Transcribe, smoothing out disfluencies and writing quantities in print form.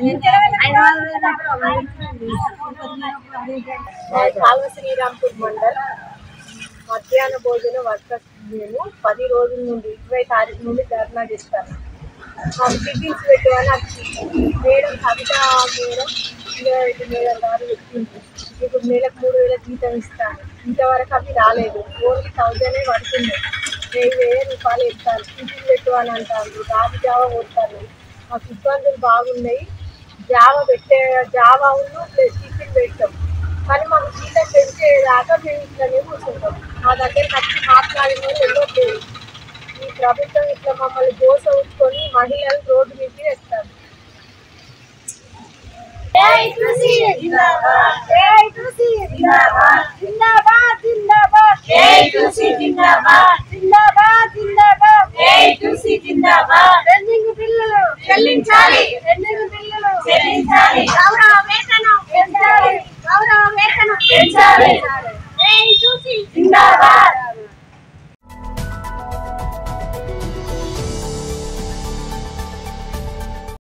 కాల్వ శ్రీరాంపూర్ మండల్ మధ్యాహ్న భోజన వర్కర్స్ నేను 10 రోజుల నుండి 20 తారీఖు నుండి ధర్నా చేస్తాను. మాకు టిఫిన్స్ పెట్టాలని మేడం కవిత మేడం మేడం గారు చెప్పింది. ఇప్పుడు నెలకు 3000 జీతం ఇస్తాను. ఇంతవరకు అవి రాలేదు. ఓన్లీ 1000 పడుతుంది. 1000 రూపాయలు ఇస్తాను. టిఫిన్ పెట్టు అని అంటారు. రాగి జావా కొడతారు. మాకు ఇబ్బందులు బాగున్నాయి. జావా ప్లస్ టిఫిన్ పెట్టాం. కానీ మాకు జీతం పెంచేదాకా మేము ఇట్లనే కూర్చుంటాం. మా దగ్గర వచ్చి మాట్లాడిన వాళ్ళు వెళ్ళట్లేదు. ఈ ప్రభుత్వం ఇట్లా మమ్మల్ని దోశ ఉంచుకొని మహిళలు రోడ్డు మీద వేస్తారు. పెండింగ్ బిల్లులు చెల్లించాలి. గౌరవ వేతనం పెంచాలి.